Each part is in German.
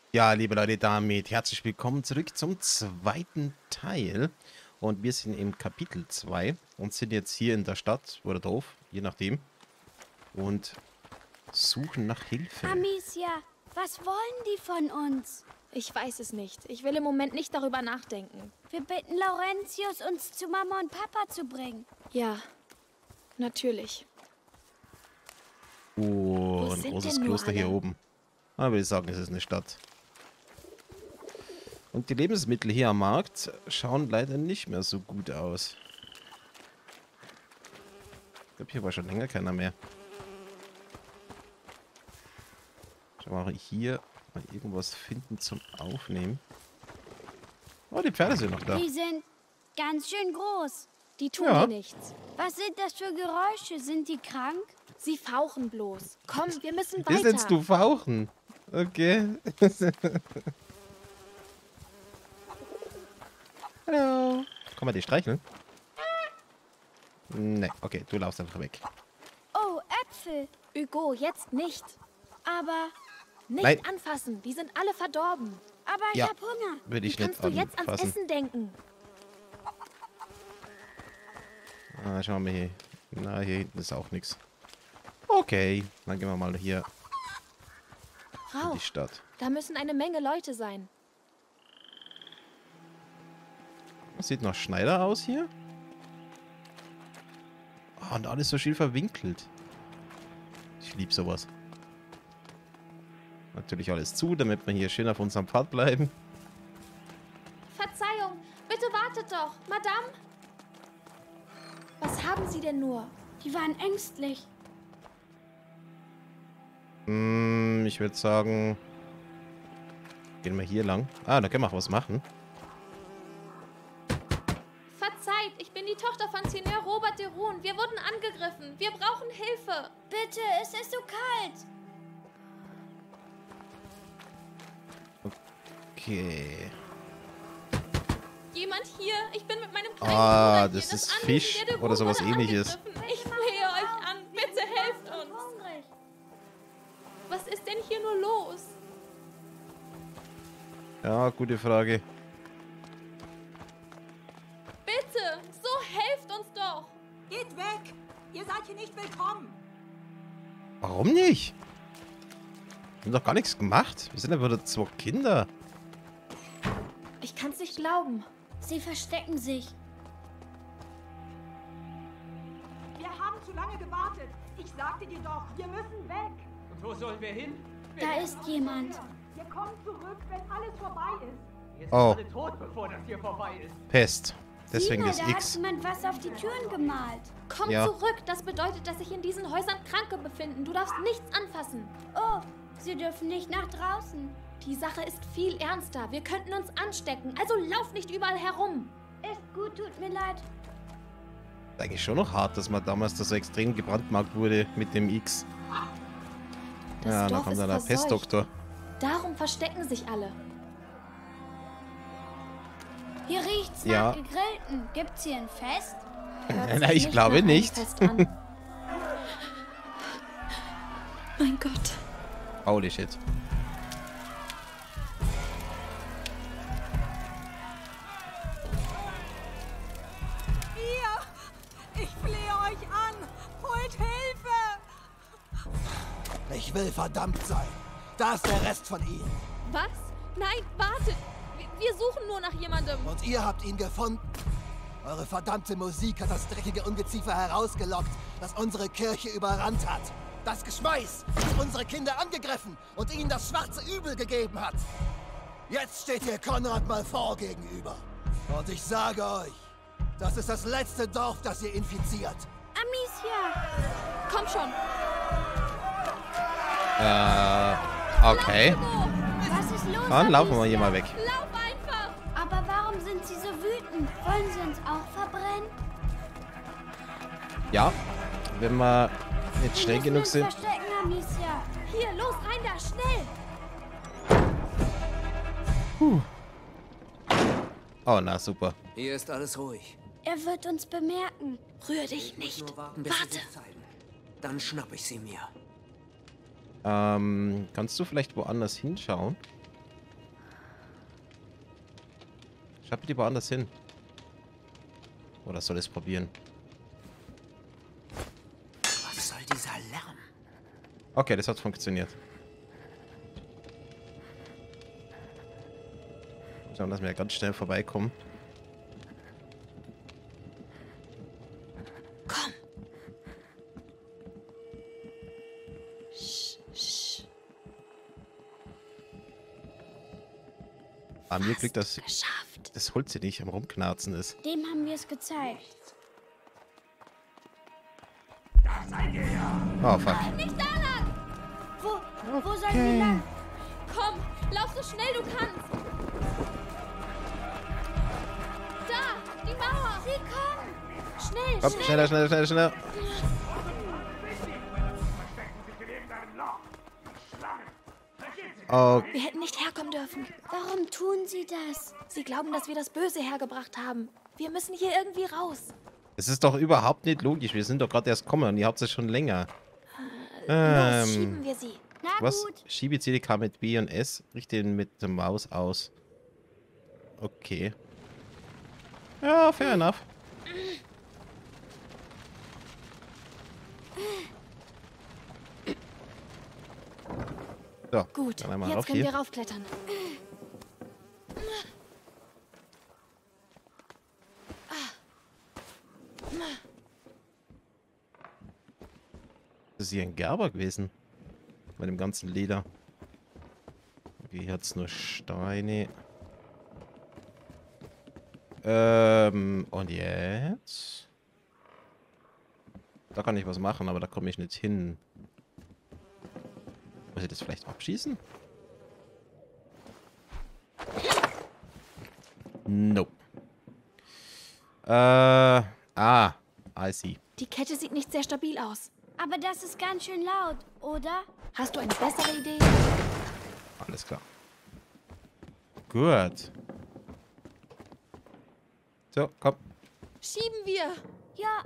Ja, liebe Leute, damit herzlich willkommen zurück zum zweiten Teil. Und wir sind im Kapitel 2 und sind jetzt hier in der Stadt oder Dorf, je nachdem, und suchen nach Hilfe. Amicia, was wollen die von uns? Ich weiß es nicht. Ich will im Moment nicht darüber nachdenken. Wir bitten Laurentius, uns zu Mama und Papa zu bringen. Ja, natürlich. Oh, ein sind großes denn nur Kloster hier alle? oben. Aber ich sagen, es ist eine Stadt. Und die Lebensmittel hier am Markt schauen leider nicht mehr so gut aus. Ich glaube, hier war schon länger keiner mehr. Schauen wir mal hier mal irgendwas finden zum Aufnehmen. Oh, die Pferde sind noch da. Die sind ganz schön groß. Die tun Ja. dir nichts. Was sind das für Geräusche? Sind die krank? Sie fauchen bloß. Komm, wir müssen Das weiter. nennst du Fauchen. Okay. Hallo. Kann man die streicheln? Ne, okay, du laufst einfach weg. Oh, Äpfel. Hugo, jetzt nicht. Aber Nicht Nein. anfassen. Die sind alle verdorben. ich Ja. hab Hunger. Würde Wie ich nicht kannst du jetzt ans anfassen. Essen denken? Ah, schauen wir hier. Na, hier hinten ist auch nichts. Okay, dann gehen wir mal hier in Rauch. die Stadt. Da müssen eine Menge Leute sein. Sieht noch Schneider aus hier. Oh, und alles so schön verwinkelt. Ich liebe sowas. Natürlich alles zu, damit wir hier schön auf unserem Pfad bleiben. Verzeihung, bitte wartet doch. Madame? Was haben Sie denn nur? Die waren ängstlich. Ich würde sagen, gehen wir hier lang. Ah, da können wir auch was machen. Verzeiht, ich bin die Tochter von Seigneur Robert de Roon. Wir wurden angegriffen. Wir brauchen Hilfe. Bitte, es ist so kalt. Okay. Jemand hier? Ich bin mit meinem kleinen Ah, Bruder hier. das ist Anwesen Fisch der de Roon oder sowas wurde Ähnliches. angegriffen. Ich flehe euch an. Bitte helft uns. Hungrig. Was ist denn hier nur los? Ja, gute Frage. Bitte, so helft uns doch. Geht weg! Ihr seid hier nicht willkommen! Warum nicht? Wir haben doch gar nichts gemacht. Wir sind einfach nur zwei Kinder. Ich kann's nicht glauben. Sie verstecken sich. Wir haben zu lange gewartet! Ich sagte dir doch, wir müssen weg! Und wo sollen wir hin? Da ist jemand. Wir kommen zurück, wenn alles vorbei ist! Wir sind Oh. alle tot, bevor das hier vorbei ist. Pest. Deswegen Sieh mal, das da hat X. jemand was auf die Türen gemalt. Komm Ja. zurück. Das bedeutet, dass sich in diesen Häusern Kranke befinden. Du darfst nichts anfassen. Oh, sie dürfen nicht nach draußen. Die Sache ist viel ernster. Wir könnten uns anstecken. Also lauf nicht überall herum. Ist gut, tut mir leid. Ist eigentlich schon noch hart, dass man damals da so extrem gebrandmarkt wurde mit dem X. Das Ja, dann Dorf kommt ist dann der verseucht. Pestdoktor. Darum verstecken sich alle. Hier riecht's Ja. nach Gegrillten. Gibt's hier ein Fest? Hört Nein, sich ich glaube nach einem nicht. Fest an. Mein Gott. Holy shit. Ihr! Ich flehe euch an! Holt Hilfe! Ich will verdammt sein. Da ist der Rest von ihnen. Was? Nein, wartet. Wir suchen nur nach jemandem. Und ihr habt ihn gefunden. Eure verdammte Musik hat das dreckige Ungeziefer herausgelockt, das unsere Kirche überrannt hat. Das Geschmeiß, das unsere Kinder angegriffen und ihnen das schwarze Übel gegeben hat. Jetzt steht ihr Konrad Malfort gegenüber. Und ich sage euch, das ist das letzte Dorf, das ihr infiziert. Amicia! Komm schon. Okay. Hugo, Was ist los, Dann laufen wir Amicia? hier mal weg. lauf einfach. Aber warum sind sie so wütend? Wollen sie uns auch verbrennen? Ja, wenn wir nicht Wir schnell müssen genug uns sind. verstecken, Amicia. Hier, los, rein da, schnell. Oh, na super. Hier ist alles ruhig. Er wird uns bemerken. Rühr dich nicht. Nur warten, bis sie Warte. sich zeigen. Dann schnapp ich sie mir. Kannst du vielleicht woanders hinschauen? Schau bitte woanders hin. Oder soll ich es probieren? Was soll dieser Lärm? Okay, das hat funktioniert. Schauen, dass wir ganz schnell vorbeikommen. Komm. An mir Glück, dass Geschafft. das Holz hier nicht am Rumknarzen ist. Dem haben wir es gezeigt. Oh, fuck. Nicht da lang! Wo sollen wir lang? Komm, lauf so schnell du kannst! Da, die Mauer! Sie kommen! Schnell, Komm, schnell! schneller. Oh, Wir hätten nicht herkommen dürfen. Warum tun sie das? Sie glauben, dass wir das Böse hergebracht haben. Wir müssen hier irgendwie raus. es ist doch überhaupt nicht logisch. Wir sind doch gerade erst gekommen und ihr habt es schon länger. Los, schieben wir sie. Na Was? gut. Schiebe CDK mit B und S, richte ihn mit der Maus aus. Okay. Ja, fair enough. So, Gut, dann einmal jetzt rauf können hier. wir raufklettern. Das ist hier ein Gerber gewesen. Bei dem ganzen Leder. Okay, hier hat es nur Steine. Und jetzt? Da kann ich was machen, aber da komme ich nicht hin. Muss ich das vielleicht abschießen? Nope. I see. Die Kette sieht nicht sehr stabil aus. Aber das ist ganz schön laut, oder? Hast du eine bessere Idee? Alles klar. Gut. So, komm. Schieben wir. Ja.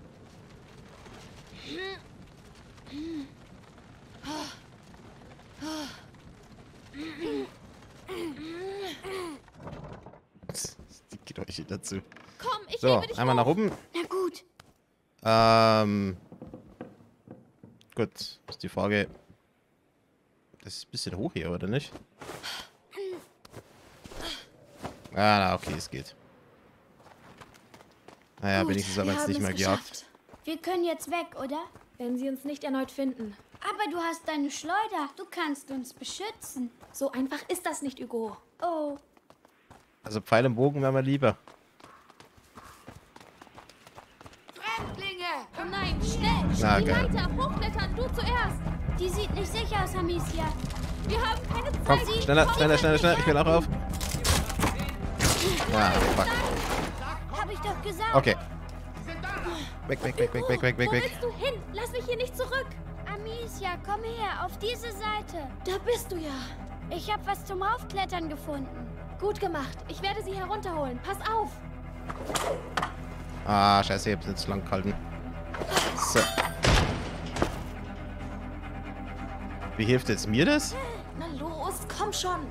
Die Geräusche dazu. Komm, ich So, hebe dich einmal hoch. nach oben. Na gut. Gut, ist die Frage. Das ist ein bisschen hoch hier, oder nicht? Na, okay, es geht. Naja, Gut, wenigstens haben wir wir jetzt haben nicht es mehr geschafft. gejagt. Wir können jetzt weg, oder? Wenn sie uns nicht erneut finden. Aber du hast deine Schleuder. Du kannst uns beschützen. So einfach ist das nicht, Hugo. Oh. Also Pfeil und Bogen wären wir lieber. Oh nein, schnell! Na, die geil. Leiter, hochklettern, du zuerst! Die sieht nicht sicher aus, Amicia. Wir haben keine Zeit! Komm, schneller. Ich will auch auf. Ja, fuck. Hab ich doch gesagt. Okay. Weg. Wo willst du hin? Lass mich hier nicht zurück! Amicia, komm her, auf diese Seite. Da bist du ja! Ich hab was zum Raufklettern gefunden. Gut gemacht. Ich werde sie herunterholen. Pass auf! Ah, scheiße, ich hab's nicht zu lang gehalten. So. Wie hilft jetzt mir das? Na los, komm schon!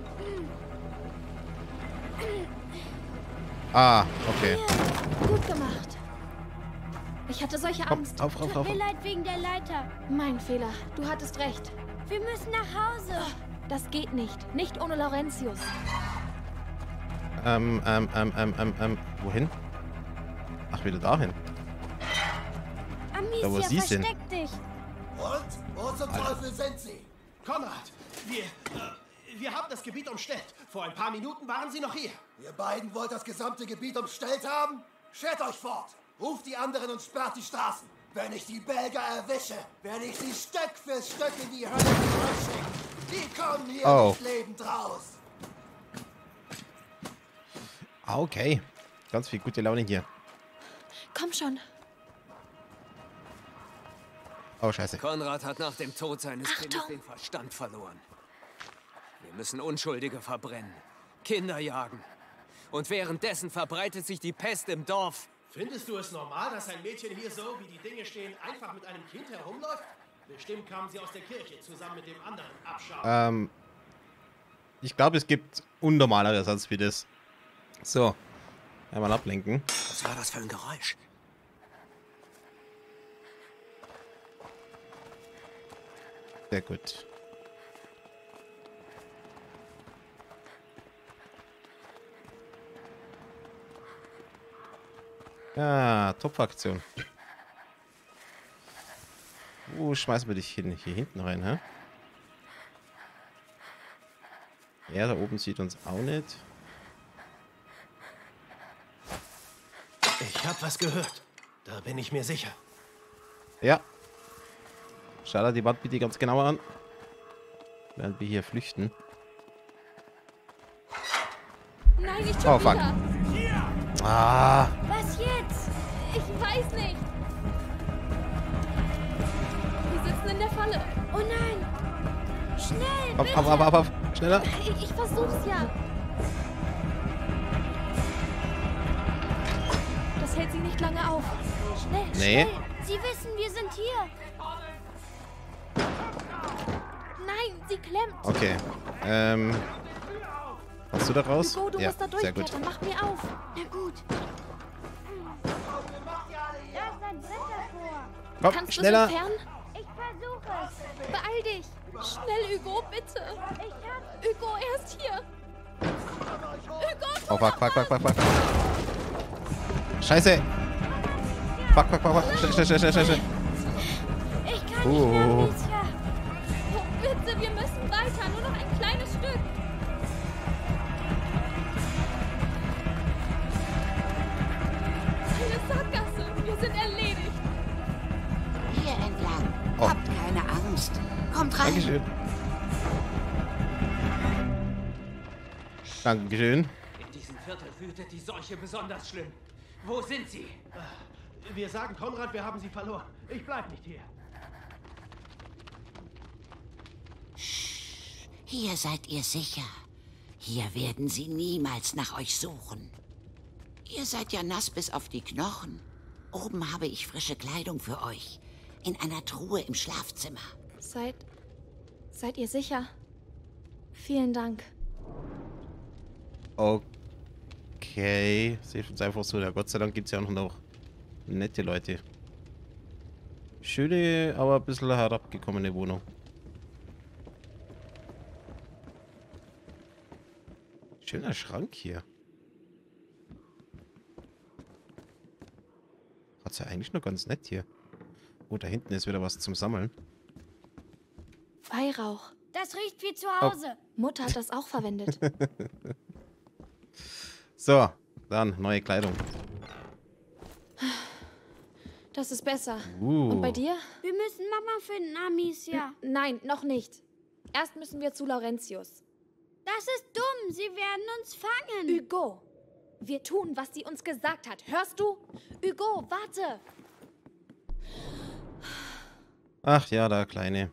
Ah, okay. Gut gemacht. Ich hatte solche Komm, Angst. auf. Tut mir leid wegen der Leiter. Mein Fehler. Du hattest recht. Wir müssen nach Hause. Das geht nicht. Nicht ohne Laurentius. Wohin? Ach, wieder dahin. Amicia, wo sie sind. versteck dich. Und? Wo zum Teufel sind sie? Konrad, wir haben das Gebiet umstellt. Vor ein paar Minuten waren sie noch hier. Ihr beiden wollt das gesamte Gebiet umstellt haben? Schert euch fort! Ruft die anderen und sperrt die Straßen. Wenn ich die Belgier erwische, werde ich sie Stück für Stück in die Hölle zurückschicken. Die kommen hier nicht lebend raus. Ah, okay. Ganz viel gute Laune hier. Komm schon. Oh, scheiße. Konrad hat nach dem Tod seines Achtung! Kindes den Verstand verloren. Wir müssen Unschuldige verbrennen, Kinder jagen. Und währenddessen verbreitet sich die Pest im Dorf. Findest du es normal, dass ein Mädchen hier so, wie die Dinge stehen, einfach mit einem Kind herumläuft? Bestimmt kamen sie aus der Kirche zusammen mit dem anderen Abschaum. Ich glaube, es gibt unnormaleres als wie das. So. Einmal ablenken. Was war das für ein Geräusch? Sehr gut. Ja, Top-Aktion. Wo schmeißen wir dich hin? Hier hinten rein, hä? Ja, da oben sieht uns auch nicht. Ich hab was gehört. Da bin ich mir sicher. Ja. Schau dir die Wand bitte ganz genauer an. Während wir hier flüchten. Nein, nicht schon Oh, fuck. wieder. Ah. Was jetzt? Ich weiß nicht. Wir sitzen in der Falle. Oh nein! Schnell, bitte! Auf. Schneller. Ich versuch's ja. Das hält sie nicht lange auf. Schnell, Nee. schnell! Sie wissen, wir sind hier! Nein, sie klemmt. Okay. Hast du da raus? Hugo, du Ja, musst da sehr gut. durchklettern. Mach mir auf. Na gut. Da ist ein Brett davor. Komm, Kannst du es schneller. entfernen? Ich versuche es. Beeil dich. Schnell, Hugo, bitte. Ich hab's. Hugo, er ist hier. Hugo, Oh, fuck. Scheiße. Fuck. Schnell. Ich kann nicht mehr, Alicia. oh, bitte, wir müssen weiter. Nur noch ein kleines Stück. Eine Sackgasse. Wir sind erledigt. Hier entlang. Oh. Habt keine Angst. Kommt rein. Dankeschön. Dankeschön. In diesem Viertel wütet die Seuche besonders schlimm. Wo sind sie? Wir sagen Konrad, wir haben sie verloren. Ich bleib nicht hier. Hier seid ihr sicher. Hier werden sie niemals nach euch suchen. Ihr seid ja nass bis auf die Knochen. Oben habe ich frische Kleidung für euch. In einer Truhe im Schlafzimmer. Seid ihr sicher? Vielen Dank. Okay. Seht uns einfach so. Ja, Gott sei Dank gibt es ja auch noch nette Leute. Schöne, aber ein bisschen herabgekommene Wohnung. Schöner Schrank hier. Hat's ja eigentlich nur ganz nett hier. Oh, da hinten ist wieder was zum Sammeln. Weihrauch. Das riecht wie zu Hause. Mutter hat das auch verwendet. So, dann neue Kleidung. Das ist besser. Und bei dir? Wir müssen Mama finden, Amicia. Nein, noch nicht. Erst müssen wir zu Laurentius. Das ist dumm. Sie werden uns fangen. Hugo, wir tun, was sie uns gesagt hat. Hörst du? Hugo, warte. Ach ja, da Kleine.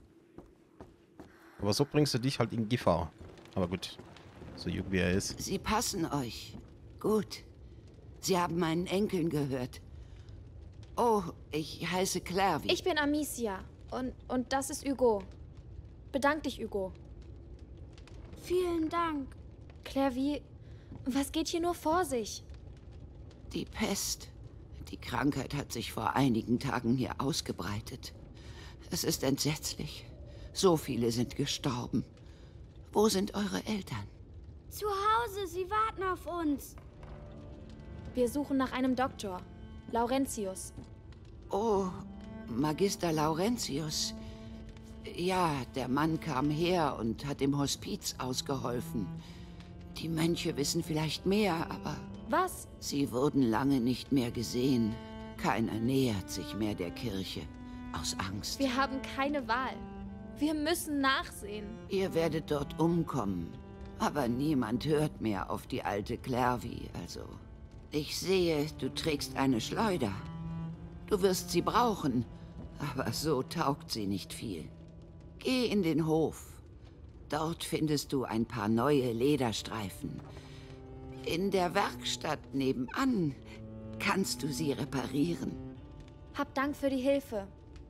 Aber so bringst du dich halt in Gefahr. Aber gut, so jung wie er ist. Sie passen euch. Gut. Sie haben meinen Enkeln gehört. Oh, ich heiße Claire. Ich bin Amicia. Und das ist Hugo. Bedank dich, Hugo. Vielen Dank. Claire, was geht hier nur vor sich? Die Pest. Die Krankheit hat sich vor einigen Tagen hier ausgebreitet. Es ist entsetzlich. So viele sind gestorben. Wo sind eure Eltern? Zu Hause. Sie warten auf uns. Wir suchen nach einem Doktor. Laurentius. Oh, Magister Laurentius. Ja, der Mann kam her und hat im Hospiz ausgeholfen. Die Mönche wissen vielleicht mehr, aber Was? sie wurden lange nicht mehr gesehen. Keiner nähert sich mehr der Kirche. Aus Angst. Wir haben keine Wahl. Wir müssen nachsehen. Ihr werdet dort umkommen. Aber niemand hört mehr auf die alte Clervy, also. Ich sehe, du trägst eine Schleuder. Du wirst sie brauchen, aber so taugt sie nicht viel. Geh in den Hof. Dort findest du ein paar neue Lederstreifen. In der Werkstatt nebenan kannst du sie reparieren. Hab Dank für die Hilfe.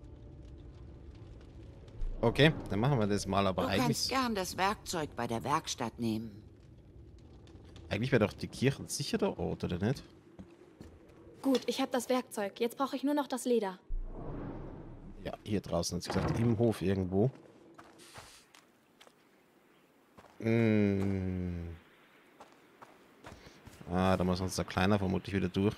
Okay, dann machen wir das mal, aber Du eigentlich... kannst gern das Werkzeug bei der Werkstatt nehmen. Eigentlich wäre doch die Kirche ein sicherer Ort, oder nicht? Gut, ich habe das Werkzeug. Jetzt brauche ich nur noch das Leder. Ja, hier draußen hat sie gesagt, im Hof irgendwo. Ah, da muss unser Kleiner vermutlich wieder durch.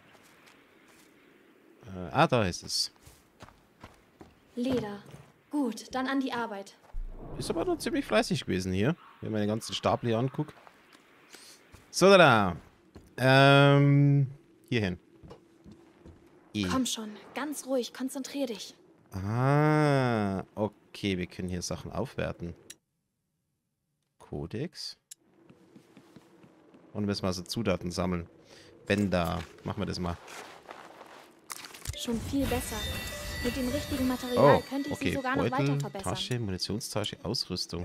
Da ist es. Leder. Gut, dann an die Arbeit. Ist aber noch ziemlich fleißig gewesen hier, wenn man den ganzen Stapel hier anguckt. So, da. Hierhin. Komm schon, ganz ruhig, konzentrier dich. Ah, okay, wir können hier Sachen aufwerten. Kodex. Und müssen wir also Zutaten sammeln. Bänder. Machen wir das mal. Schon viel besser. Mit dem richtigen Material könnte ich sie sogar noch weiter Beutel, verbessern. Tasche, Munitionstasche, Ausrüstung.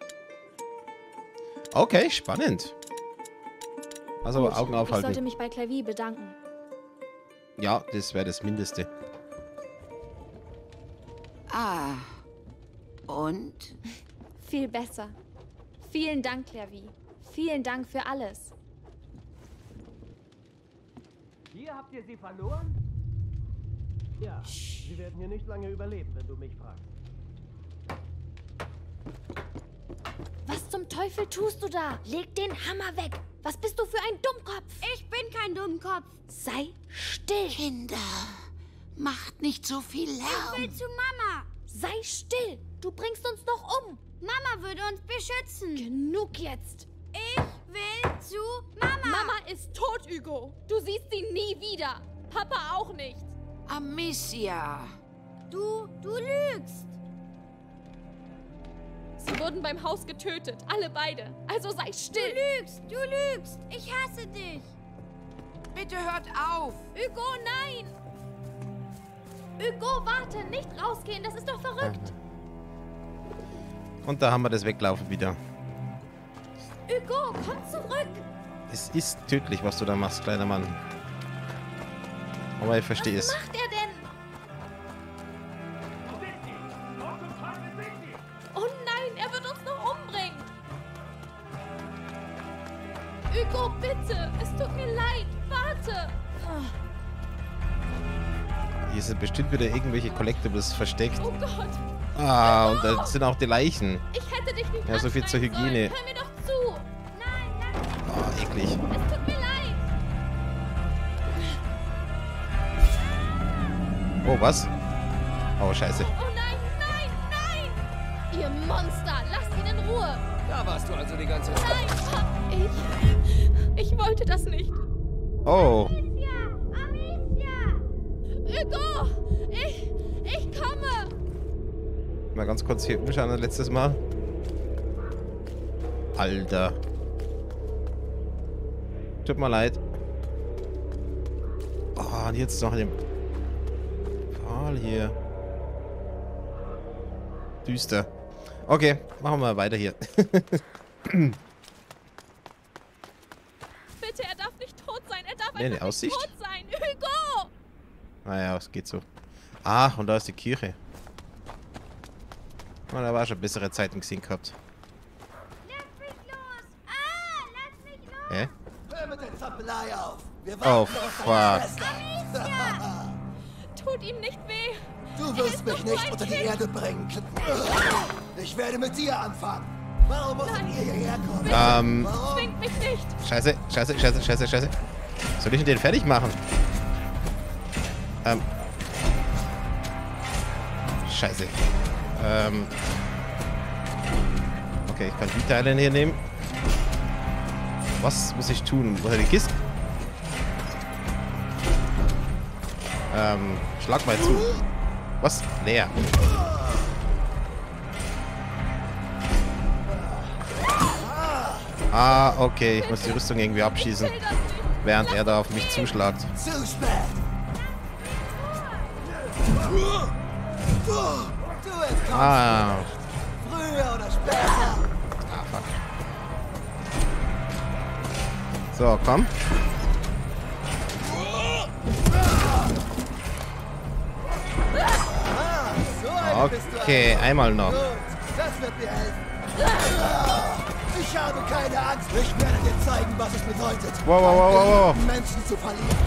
Okay, spannend. Also aber Augen Ich sollte aufhalten. mich bei Clavi bedanken. Ja, das wäre das Mindeste. Ah. Und? Viel besser. Vielen Dank, Clavi. Vielen Dank für alles. Hier habt ihr sie verloren? Ja, sie werden hier nicht lange überleben, wenn du mich fragst. Was zum Teufel tust du da? Leg den Hammer weg. Was bist du für ein Dummkopf? Ich bin kein Dummkopf. Sei still. Kinder, macht nicht so viel Ich Lärm. will zu Mama. Sei still. Du bringst uns doch um. Mama würde uns beschützen. Genug jetzt. Ich will zu Mama. Mama ist tot, Hugo. Du siehst sie nie wieder. Papa auch nicht. Amicia. Du lügst. Sie wurden beim Haus getötet. Alle beide. Also sei still. Du lügst. Ich hasse dich. Bitte hört auf. Hugo, nein. Hugo, warte. Nicht rausgehen. Das ist doch verrückt. Und da haben wir das Weglaufen wieder. Hugo, komm zurück. Es ist tödlich, was du da machst, kleiner Mann. Aber ich verstehe es. Was macht er denn? Oh nein, er wird uns noch umbringen. Hugo, bitte. Es tut mir leid. Warte. Hier sind bestimmt wieder irgendwelche Collectibles versteckt. Oh Gott. Ah, und da sind auch die Leichen. Ich hätte dich nicht Ja, so viel zur anschreien Hygiene. sollen. Hör mir doch zu. Nein, lass Oh, eklig. Es tut mir leid. Oh, was? Oh, scheiße. Oh nein, nein, nein. Ihr Monster, lasst ihn in Ruhe. Da warst du also die ganze Zeit. Nein, ich wollte das nicht. Oh. Amicia. Hugo, ich komme. Mal ganz kurz hier umschauen, das letztes Mal. Alter. Tut mir leid. Oh, und jetzt noch den Pfahl hier. Düster. Okay, machen wir weiter hier. Bitte, er darf nicht tot sein. Er darf Nee, einfach die Aussicht. nicht tot sein. Hugo! Naja, es geht so. Ah, und da ist die Kirche. Oh, da war schon bessere Zeiten gesehen gehabt. Lass mich los. Lass mich los. Hä? Hör mit der Zappelei auf. Wir Oh, warten auf deine fuck. Schwester. Tut ihm nicht weh. Du wirst mich nicht unter die Erde bringen. Ich werde mit dir anfangen. Warum musst ihr hierher kommen? Warum? Zwingt mich nicht. Scheiße. Soll ich den fertig machen? Scheiße. Okay, ich kann die Teile hier nehmen. Was muss ich tun? Wo ist die Kiste? Schlag mal zu. Was? Leer. Ah, okay. Ich muss die Rüstung irgendwie abschießen, Ich will das nicht. während er da auf mich zuschlagt. Zu spät. Du entkommst Ah, früher oder später. fuck. So, komm. So eine bist du Okay, also. einmal noch. Gut, das wird mir helfen. Ich habe keine Angst. Ich werde dir zeigen, was es bedeutet, Wow, wow, wow, wow, wow. Menschen zu verlieren.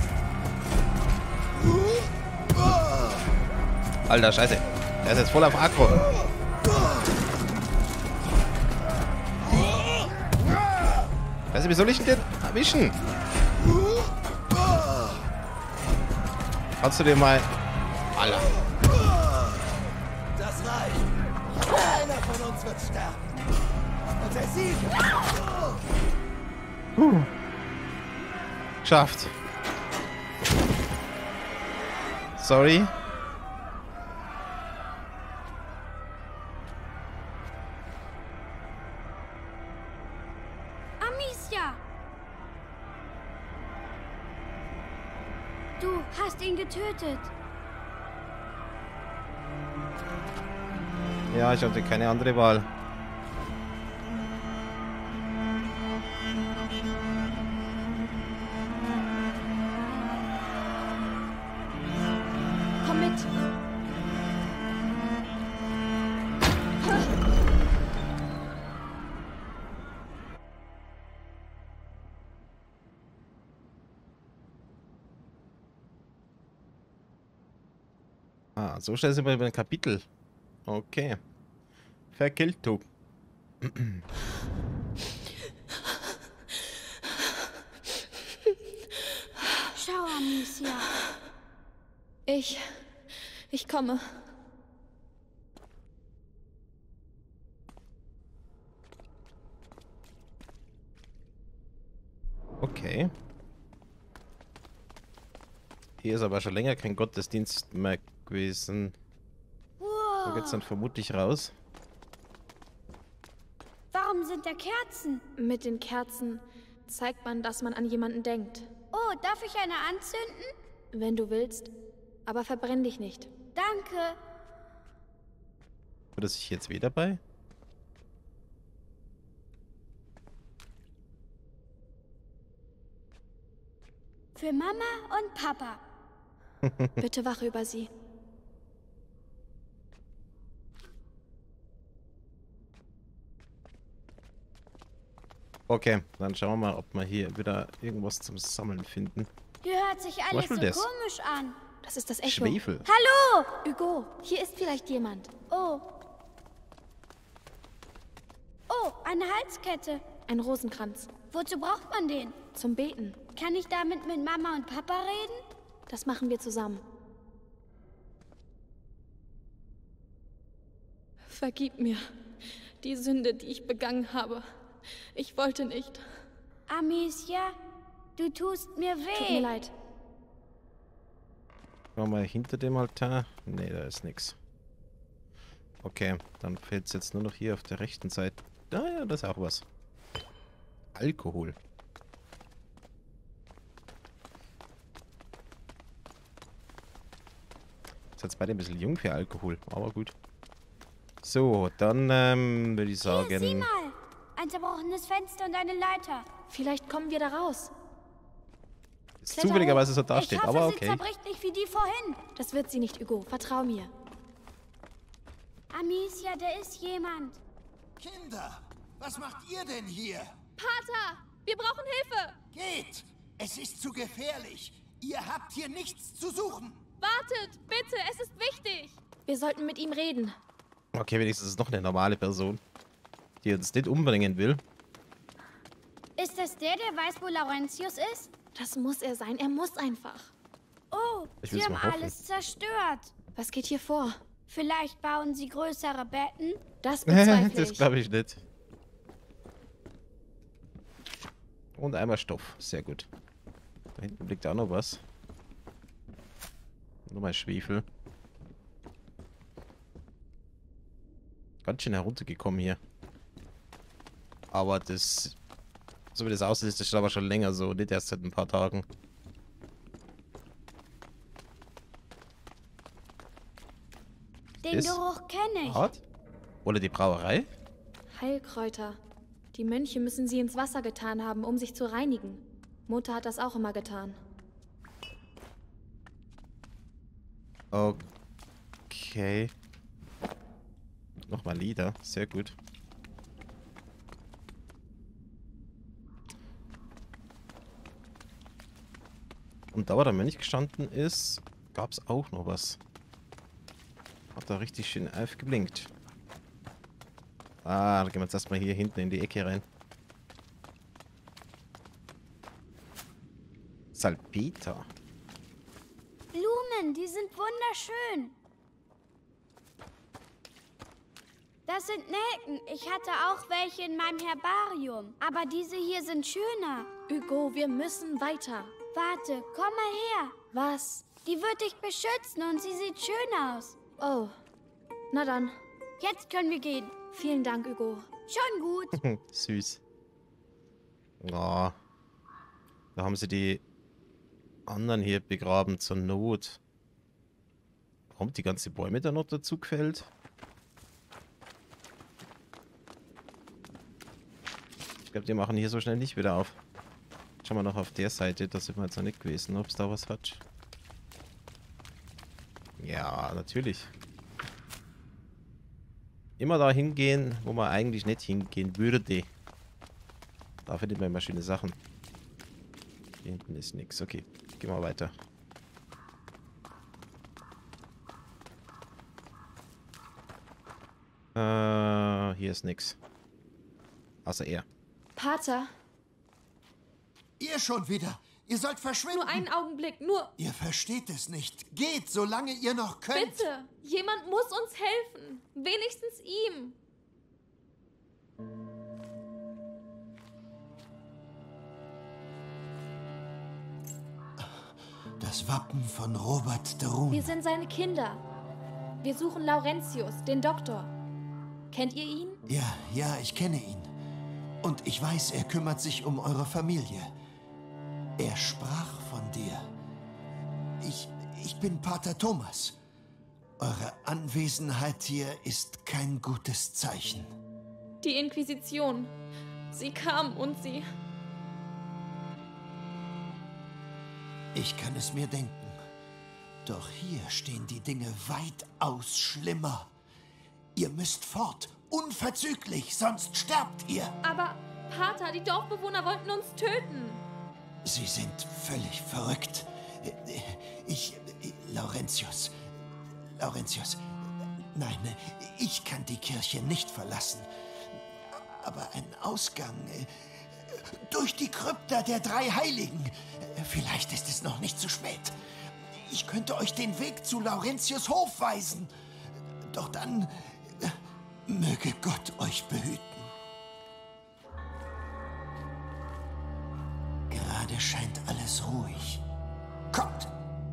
Alter, scheiße. Der ist jetzt voll auf Aggro. Scheiße, wie soll ich denn erwischen? Kannst du dir mal... Alter. Das reicht. Einer von uns wird sterben. Und der Sieg. Geschafft. Sorry. Amicia! Du hast ihn getötet. Ja, ich hatte keine andere Wahl. Komm mit. Ah, so schnell sind wir über ein Kapitel. Okay. Verkillt. Schau, Amicia. Ich komme. Okay. Hier ist aber schon länger kein Gottesdienst mehr gewesen. Da geht's dann vermutlich raus. Warum sind da Kerzen? Mit den Kerzen zeigt man, dass man an jemanden denkt. Oh, darf ich eine anzünden? Wenn du willst. Aber verbrenn dich nicht. Danke. Oder sich jetzt wieder bei? Für Mama und Papa. Bitte wache über sie. Okay, dann schauen wir mal, ob wir hier wieder irgendwas zum Sammeln finden. Hier hört sich alles so Beispiel das. komisch an. Das ist das Echo. Schwefel. Hallo! Hugo, hier ist vielleicht jemand. Oh. Oh, eine Halskette. Ein Rosenkranz. Wozu braucht man den? Zum Beten. Kann ich damit mit Mama und Papa reden? Das machen wir zusammen. Vergib mir die Sünde, die ich begangen habe. Ich wollte nicht. Amicia, du tust mir weh. Tut mir leid. Schauen wir mal hinter dem Altar. Ne, da ist nichts. Okay, dann fehlt es jetzt nur noch hier auf der rechten Seite. Ah ja, das ist auch was. Alkohol. Ist jetzt beide ein bisschen jung für Alkohol, aber gut. So, dann würde ich sagen... Hier, sieh mal. Ein zerbrochenes Fenster und eine Leiter. Vielleicht kommen wir da raus. Ist zufälligerweise so dasteht, Ich hoffe, aber sie okay. zerbricht nicht wie die vorhin. Das wird sie nicht, Hugo. Vertrau mir. Amicia, da ist jemand. Kinder, was macht ihr denn hier? Pater, wir brauchen Hilfe. Geht! Es ist zu gefährlich. Ihr habt hier nichts zu suchen. Wartet, bitte, es ist wichtig. Wir sollten mit ihm reden. Okay, wenigstens ist es noch eine normale Person, die uns nicht umbringen will. Ist das der weiß, wo Laurentius ist? Das muss er sein. Er muss einfach. Oh, Ich sie will's haben mal hoffen. alles zerstört. Was geht hier vor? Vielleicht bauen sie größere Betten? Das bezweifle Das ich. glaube ich nicht. Und einmal Stoff. Sehr gut. Da hinten liegt auch noch was. Nochmal Schwefel. Ganz schön heruntergekommen hier. Aber das... So wie das aussieht, ist das aber schon länger so. Nicht erst seit ein paar Tagen. Den Ist Geruch kenne ich. Hart? Oder die Brauerei? Heilkräuter. Die Mönche müssen sie ins Wasser getan haben, um sich zu reinigen. Mutter hat das auch immer getan. Okay. Nochmal Lieder. Sehr gut. Und da, wo der Mönch gestanden ist, gab es auch noch was. Hat da richtig schön aufgeblinkt. Ah, da gehen wir jetzt erstmal hier hinten in die Ecke rein. Salpeter. Blumen, die sind wunderschön. Das sind Nelken. Ich hatte auch welche in meinem Herbarium. Aber diese hier sind schöner. Hugo, wir müssen weiter. Warte, komm mal her. Was? Die wird dich beschützen und sie sieht schön aus. Oh, na dann. Jetzt können wir gehen. Vielen Dank, Hugo. Schon gut. Süß. Ja. Da haben sie die anderen hier begraben zur Not. Warum die ganzen Bäume da noch dazu gefällt? Ich glaube, die machen hier so schnell nicht wieder auf. Schauen wir noch auf der Seite, da sind wir jetzt noch nicht gewesen, ob es da was hat. Ja, natürlich. Immer da hingehen, wo man eigentlich nicht hingehen würde. Da findet man immer schöne Sachen. Hier hinten ist nichts. Okay, gehen wir weiter. Hier ist nichts. Außer er. Pater, Ihr schon wieder. Ihr sollt verschwinden. nur einen Augenblick, nur... Ihr versteht es nicht. Geht, solange ihr noch könnt. Bitte, jemand muss uns helfen. Wenigstens ihm. Das Wappen von Robert de Rune. Wir sind seine Kinder. Wir suchen Laurentius, den Doktor. Kennt ihr ihn? Ja, ich kenne ihn. Und ich weiß, er kümmert sich um eure Familie. Er sprach von dir. Ich bin Pater Thomas. Eure Anwesenheit hier ist kein gutes Zeichen. Die Inquisition. Sie kam und sie... Ich kann es mir denken. Doch hier stehen die Dinge weitaus schlimmer. Ihr müsst fort, unverzüglich, sonst sterbt ihr. Aber, Pater, die Dorfbewohner wollten uns töten. Sie sind völlig verrückt. Laurentius, nein, ich kann die Kirche nicht verlassen. Aber ein Ausgang durch die Krypta der drei Heiligen. Vielleicht ist es noch nicht zu spät. Ich könnte euch den Weg zu Laurentius Hof weisen. Doch dann möge Gott euch behüten. Gerade scheint alles ruhig. Kommt!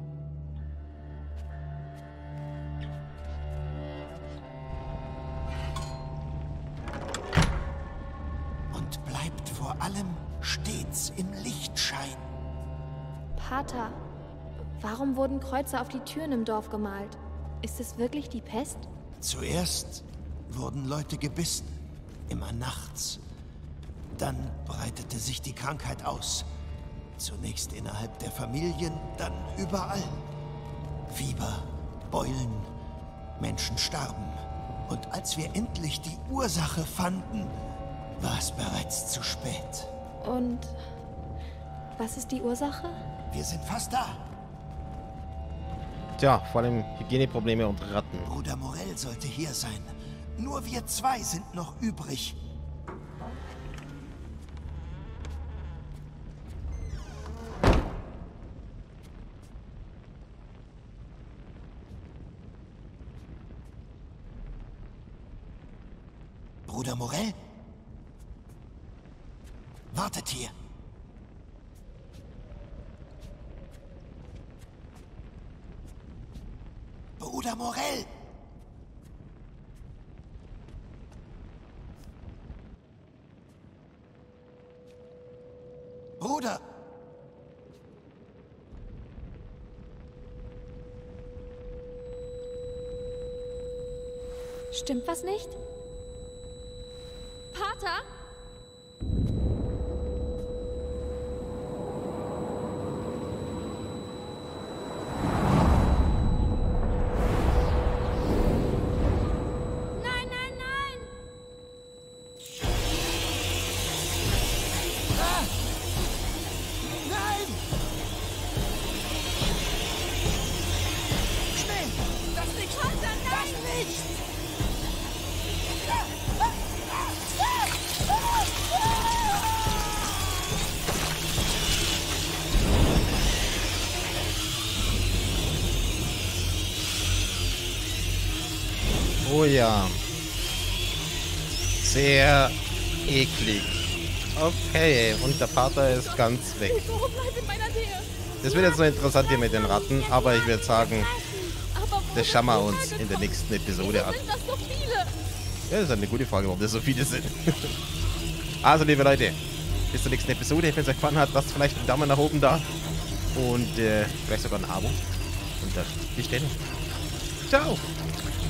Und bleibt vor allem stets im Lichtschein. Pater, warum wurden Kreuze auf die Türen im Dorf gemalt? Ist es wirklich die Pest? Zuerst wurden Leute gebissen, immer nachts. Dann breitete sich die Krankheit aus. Zunächst innerhalb der Familien, dann überall. Fieber, Beulen, Menschen starben. Und als wir endlich die Ursache fanden, war es bereits zu spät. Und was ist die Ursache? Wir sind fast da. Tja, vor allem Hygieneprobleme und Ratten. Bruder Morell sollte hier sein. Nur wir zwei sind noch übrig. Bruder Morell? Wartet hier. Bruder Morell! Bruder! Stimmt was nicht? Pater? Nein, nein, nein! Ah! Nein! Oh ja. Sehr eklig. Okay, und der Pater ist ganz weg. Das wird jetzt noch interessant hier mit den Ratten, aber ich würde sagen, das schauen wir uns in der nächsten Episode an. Ja, das ist eine gute Frage, warum das so viele sind. Also, liebe Leute, bis zur nächsten Episode. Wenn es euch gefallen hat, lasst vielleicht einen Daumen nach oben da. Und vielleicht sogar ein Abo. Und dann bis dann. Ciao.